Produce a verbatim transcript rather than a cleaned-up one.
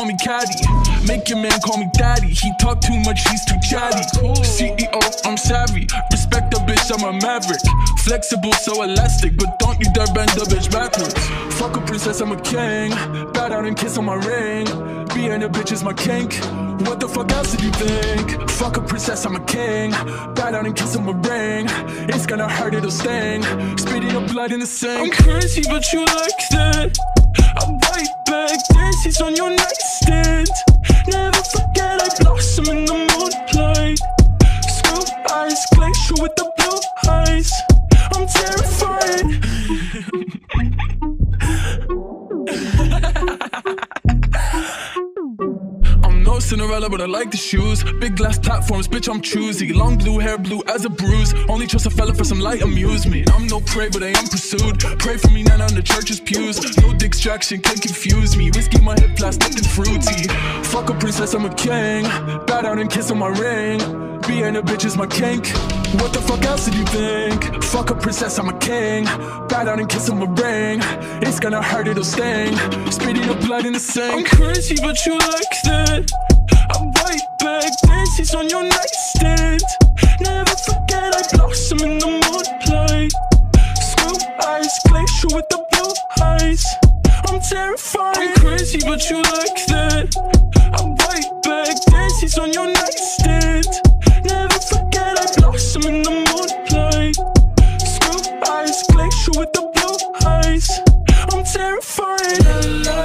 call me catty. Make your man call me daddy. He talk too much, he's too chatty. C E O, I'm savvy. Respect a bitch, I'm a maverick. Flexible, so elastic, but don't you dare bend the bitch backwards. Fuck a princess, I'm a king. Bow down and kiss on my ring. Being a bitch is my kink. What the fuck else did you think? Fuck a princess, I'm a king. Bow down and kiss on my ring. It's gonna hurt, it'll sting. Spitting your blood in the sink. I'm crazy, but you like that. I bite back, daisies on your nightstand. Never forget I blossom in the moonlight. Screw eyes, glacial with the blue eyes. I'm terrified. I'm no Cinderella, but I like the shoes. Big glass platforms, bitch, I'm choosy. Long blue hair, blue as a bruise. Only trust a fella for some light amusement. I'm no prey, but I am pursued. Pray for me, none on the church's pews. No distraction can confuse me. Whiskey, my hip, plastic and fruity. Fuck a princess, I'm a king. Bow down and kiss on my ring. Being a bitch is my kink. What the fuck else did you think? Fuck a princess, I'm a king. Bow down and kiss on my ring. It's gonna hurt, it'll sting. Spitting your blood in the sink. I'm crazy, but you like that. I bite back, daisies on your nightstand. Never forget I blossom in the moonlight. Screw eyes, glacial with the blue eyes. I'm terrified. I'm crazy, but you like that. I bite back, daisies on your nightstand. Never forget I blossom in the moonlight. Screw eyes, glacial with the blue eyes. I'm terrified. La, la.